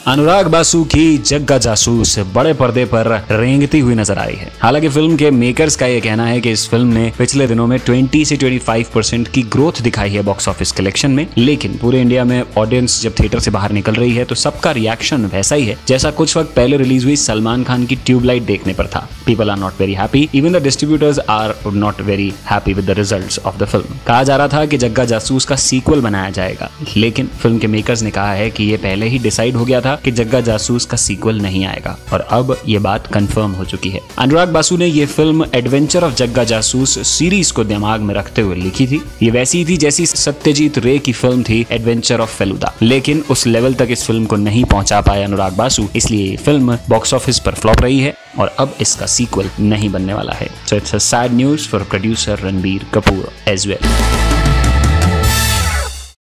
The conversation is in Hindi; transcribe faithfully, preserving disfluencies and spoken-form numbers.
अनुराग बासु की जग्गा जासूस बड़े पर्दे पर रेंगती हुई नजर आई है। हालांकि फिल्म के मेकर्स का यह कहना है कि इस फिल्म ने पिछले दिनों में बीस से पच्चीस परसेंट की ग्रोथ दिखाई है बॉक्स ऑफिस कलेक्शन में, लेकिन पूरे इंडिया में ऑडियंस जब थिएटर से बाहर निकल रही है तो सबका रिएक्शन वैसा ही है जैसा कुछ वक्त पहले रिलीज हुई सलमान खान की ट्यूबलाइट देखने पर था। People are not very happy, even the distributors are not very happy with the results of the film. कहा जा रहा था कि जग्गा जासूस का सीक्वल बनाया जाएगा, लेकिन फिल्म के मेकर्स ने कहा है कि ये पहले ही डिसाइड हो गया था कि जग्गा जासूस का सीक्वल नहीं आएगा और अब ये बात कंफर्म हो चुकी है। अनुराग बासु ने ये फिल्म एडवेंचर ऑफ जग्गा जासूस सीरीज को दिमाग में रखते हुए लिखी थी। ये वैसी थी जैसी सत्यजीत रे की फिल्म थी एडवेंचर ऑफ फेलुदा, लेकिन उस लेवल तक इस फिल्म को नहीं पहुंचा पाया अनुराग बासु, इसलिए ये फिल्म बॉक्स ऑफिस पर फ्लॉप रही है और अब इसका सीक्वल नहीं बनने वाला है। So it's a sad news for producer Ranbir Kapoor as well.